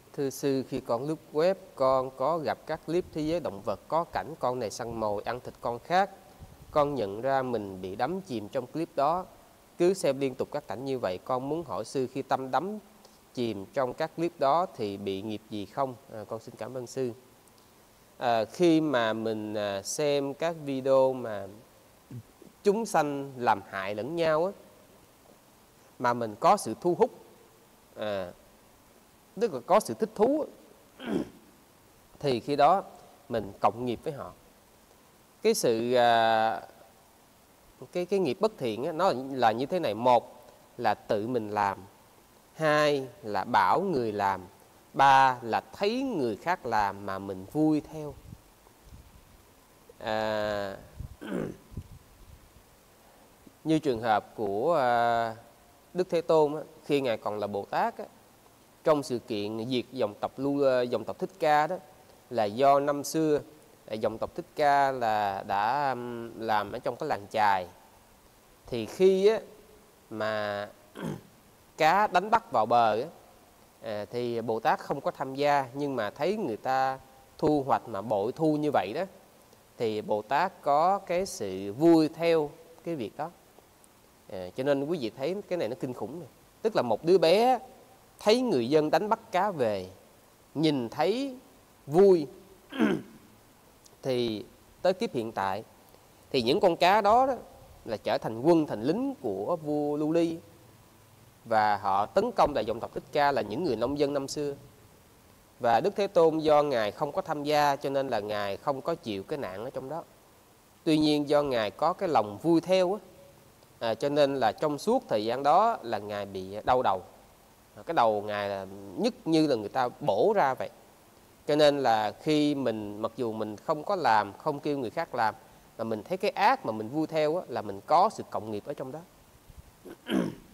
Thưa sư, khi con lướt web, con có gặp các clip thế giới động vật có cảnh con này săn mồi ăn thịt con khác. Con nhận ra mình bị đắm chìm trong clip đó. Cứ xem liên tục các cảnh như vậy, con muốn hỏi sư khi tâm đắm chìm trong các clip đó thì bị nghiệp gì không? Con xin cảm ơn sư. Khi mà mình xem các video mà chúng sanh làm hại lẫn nhau á, mà mình có sự thu hút, tức là có sự thích thú á, thì khi đó mình cộng nghiệp với họ. Cái sự cái nghiệp bất thiện á, nó là như thế này: một là tự mình làm, hai là bảo người làm, ba là thấy người khác làm mà mình vui theo. Như trường hợp của Đức Thế Tôn á, khi ngài còn là Bồ Tát á, trong sự kiện diệt dòng tộc Thích Ca đó, là do năm xưa dòng tộc Thích Ca là đã làm ở trong cái làng chài. Thì khi á, mà cá đánh bắt vào bờ á, thì Bồ Tát không có tham gia, nhưng mà thấy người ta thu hoạch mà bội thu như vậy đó, thì Bồ Tát có cái sự vui theo cái việc đó. Cho nên quý vị thấy cái này nó kinh khủng này. Tức là một đứa bé thấy người dân đánh bắt cá về, nhìn thấy vui thì tới kiếp hiện tại thì những con cá đó, là trở thành quân thành lính của vua Lưu Ly, và họ tấn công lại dòng tộc Thích Ca là những người nông dân năm xưa. Và Đức Thế Tôn do ngài không có tham gia cho nên là ngài không có chịu cái nạn ở trong đó. Tuy nhiên do ngài có cái lòng vui theo á, cho nên là trong suốt thời gian đó là ngài bị đau đầu. Cái đầu ngài là nhức như là người ta bổ ra vậy. Cho nên là khi mình, mặc dù mình không có làm, không kêu người khác làm, mà mình thấy cái ác mà mình vui theo á, là mình có sự cộng nghiệp ở trong đó.